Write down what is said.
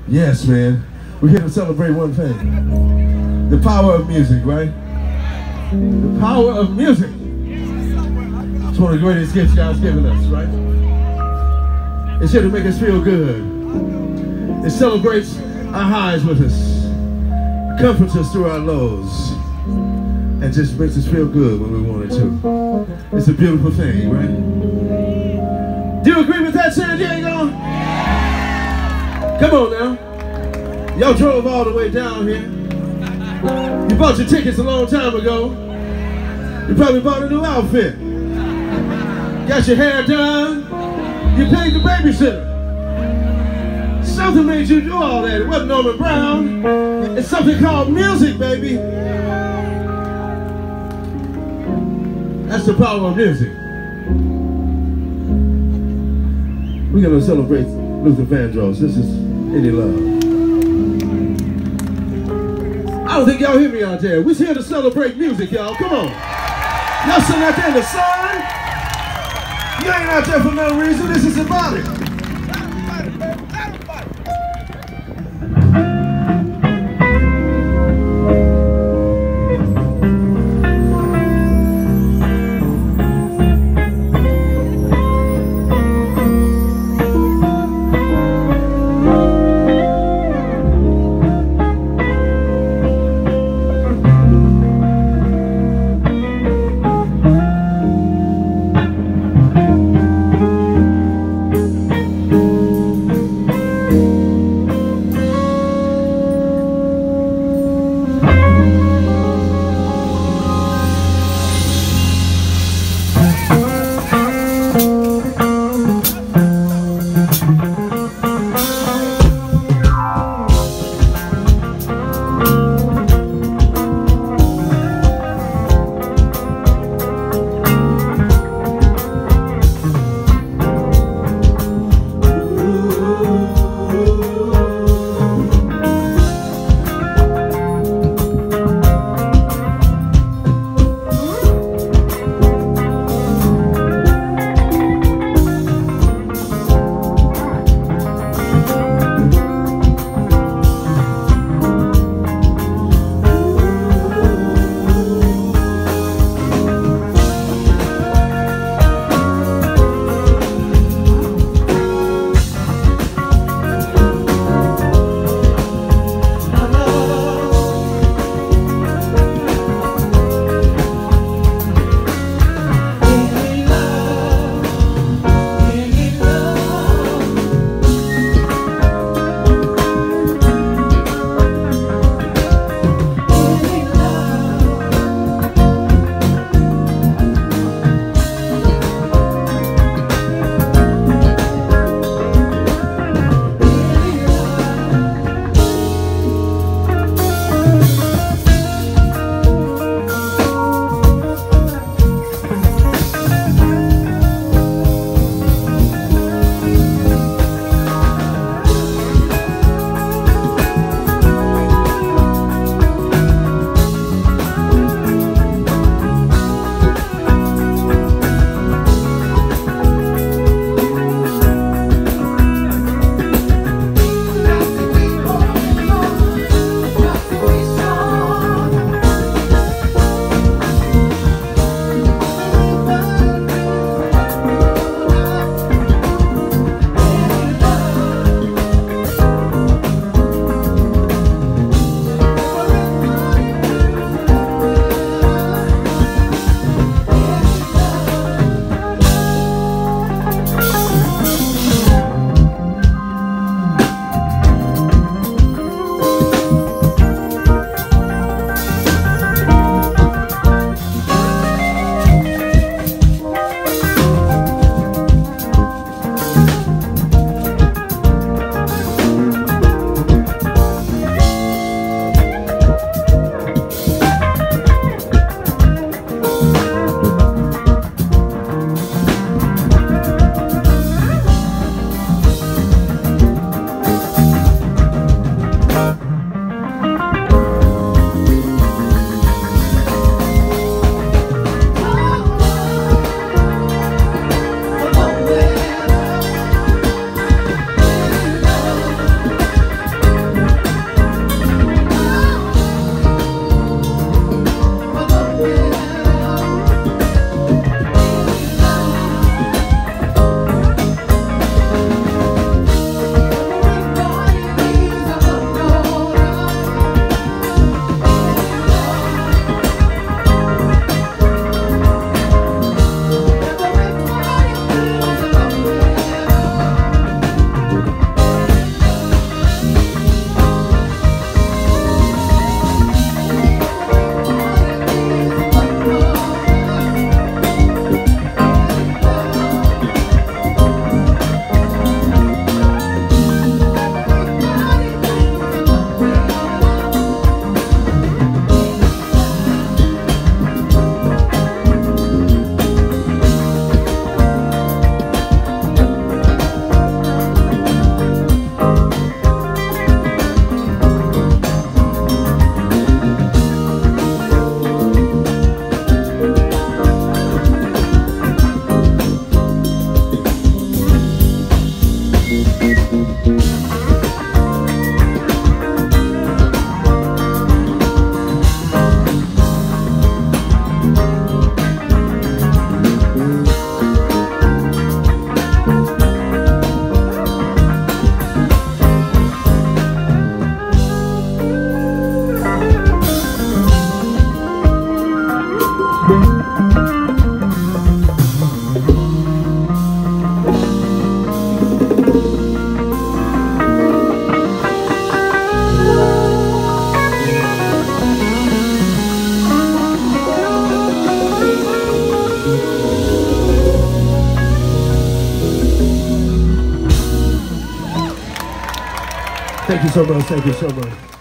Yes, man. We're here to celebrate one thing. The power of music, right? The power of music. It's one of the greatest gifts God's given us, right? It's here to make us feel good. It celebrates our highs with us, comforts us through our lows, and just makes us feel good when we want it to. It's a beautiful thing, right? Do you agree with that, San Diego? Come on now. Y'all drove all the way down here. You bought your tickets a long time ago. You probably bought a new outfit. Got your hair done. You paid the babysitter. Something made you do all that. It wasn't Norman Brown. It's something called music, baby. That's the power of music. We're gonna celebrate Luther Vandross. This is Any Love. I don't think y'all hear me out there. We're here to celebrate music, y'all. Come on. Y'all sitting out there in the sun. You ain't out there for no reason. This is about it. Thank you so much. Thank you so much.